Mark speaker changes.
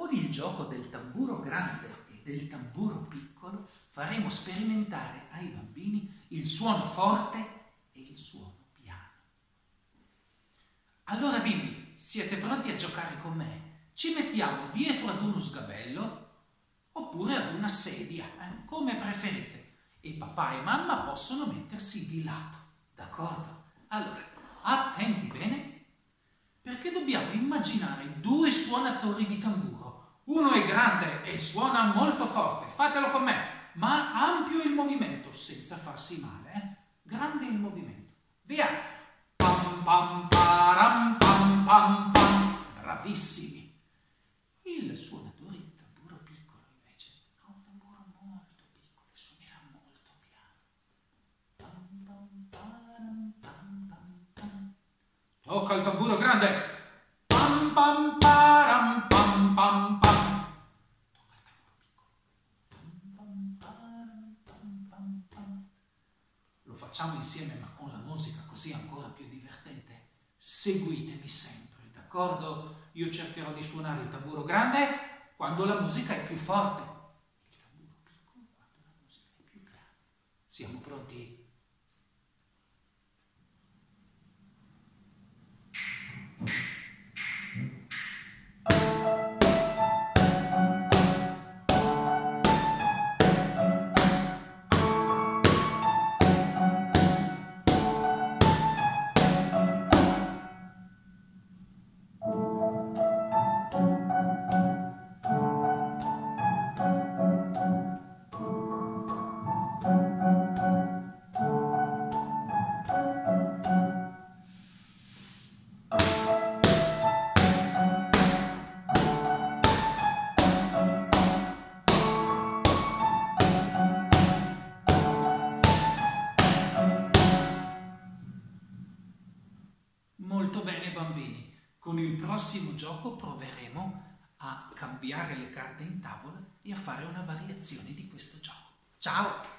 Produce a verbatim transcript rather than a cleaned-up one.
Speaker 1: Con il gioco del tamburo grande e del tamburo piccolo faremo sperimentare ai bambini il suono forte e il suono piano. Allora bimbi, siete pronti a giocare con me? Ci mettiamo dietro ad uno sgabello oppure ad una sedia, eh? Come preferite. E papà e mamma possono mettersi di lato, d'accordo? Allora, attenti bene, perché dobbiamo immaginare due suonatori di tamburo. Uno è grande e suona molto forte, fatelo con me, ma ampio il movimento, senza farsi male, eh? Grande il movimento. Via! Pam pam param pam pam pam. Bravissimi. Il suonatore di tamburo piccolo invece ha un tamburo molto piccolo e suonerà molto piano. Pam pam param pam pam pam. Tocca il tamburo grande. Pam pam param pam pam pam. Lo facciamo insieme ma con la musica, così è ancora più divertente. Seguitemi sempre, d'accordo? Io cercherò di suonare il tamburo grande quando la musica è più forte, il tamburo piccolo quando la musica è più piana. Siamo pronti? Molto bene bambini, con il prossimo gioco proveremo a cambiare le carte in tavola e a fare una variazione di questo gioco. Ciao!